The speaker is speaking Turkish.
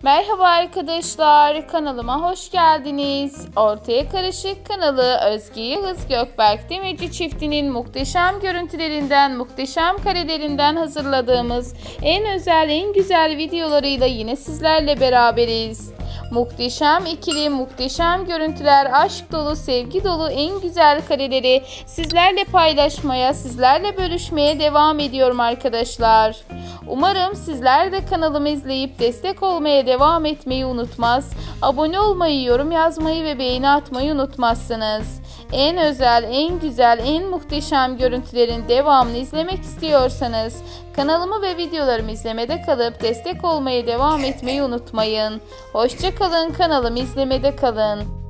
Merhaba arkadaşlar, kanalıma hoş geldiniz. Ortaya Karışık kanalı Özge Yıldız Gökberk Demirci çiftinin muhteşem görüntülerinden, muhteşem karelerinden hazırladığımız en özel, en güzel videolarıyla yine sizlerle beraberiz. Muhteşem ikili, muhteşem görüntüler, aşk dolu, sevgi dolu en güzel kareleri sizlerle paylaşmaya, sizlerle bölüşmeye devam ediyorum arkadaşlar. Umarım sizler de kanalımı izleyip destek olmaya devam etmeyi unutmaz. Abone olmayı, yorum yazmayı ve beğeni atmayı unutmazsınız. En özel, en güzel, en muhteşem görüntülerin devamını izlemek istiyorsanız kanalımı ve videolarımı izlemede kalıp destek olmaya devam etmeyi unutmayın. Hoşça kalın, kanalımı izlemede kalın.